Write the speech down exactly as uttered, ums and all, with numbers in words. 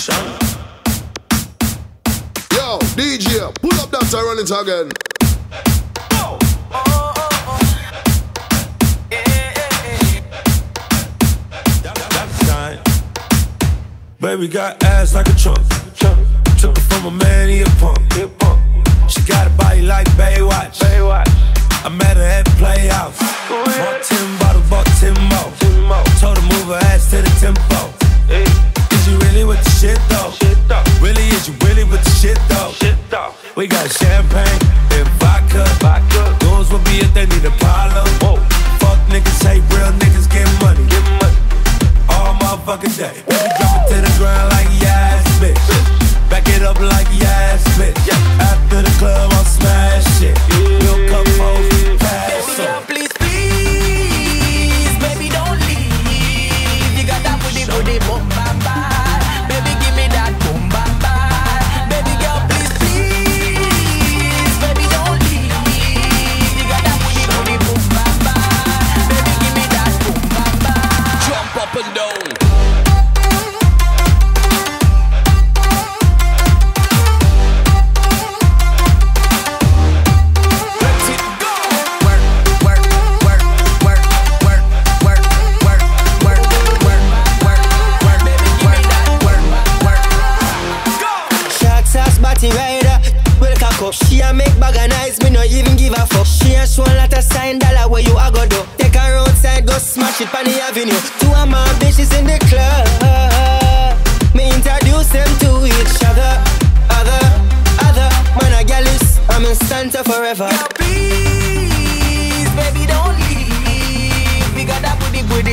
Yo, D J, pull up that and run it again. Oh, oh, oh, oh. Yeah, yeah, yeah. That's time. Baby got ass like a trunk. Took it from a man, he a punk. She got a body like Baywatch. I met her at the Playhouse. Bought ten bottles, bought ten more. Told her move her ass to the tempo. Is you really with the shit though? Really, is you really with the shit though? We got champagne and vodka. Goons will be if they need a problem. Fuck niggas, hate real niggas, get money. All motherfucking day. Baby, drop it to the ground like yes, bitch. Back it up like yes, bitch. After the club, I'll smash shit. We'll come home, pass up. Baby girl, please, please, baby, don't leave. You got that booty, booty, boom, bam, bam. Baby, give me that boom, bam, bam. Baby girl, please, please, baby, don't leave. You got that booty, booty, boom, bam, bam. Baby, give me that boom, bam, bam. Jump up and down. She a make bag of nice, me no even give a fuck. She a show a lot of sign dollar where you a go do. Take her outside, go smash it on the avenue. Two of my bitches in the club. Me introduce them to each other. Other, other, man a gal is, I'm in Santa forever. Girl, please, baby, don't leave. We got that booty good